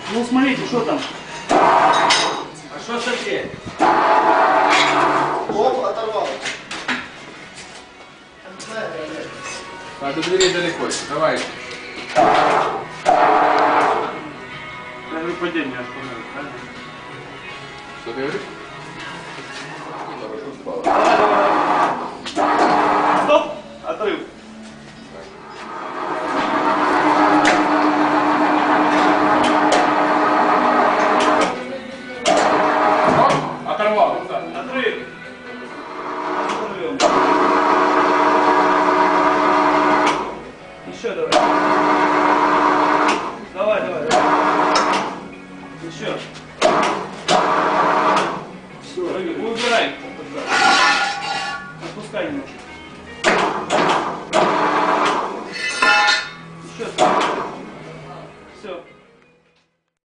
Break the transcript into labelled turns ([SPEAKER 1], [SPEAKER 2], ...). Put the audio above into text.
[SPEAKER 1] Ну смотрите, что там. А что смотреть?
[SPEAKER 2] Оп, оторвал.
[SPEAKER 3] А до двери далеко. Давай.
[SPEAKER 1] Даже падение остановить, правильно?
[SPEAKER 3] Что ты говоришь? Хорошо спала.
[SPEAKER 1] Стоп! Отрыв.
[SPEAKER 3] Оторвал.
[SPEAKER 1] Отрыв. Остановил. Еще давай. Давай. Еще.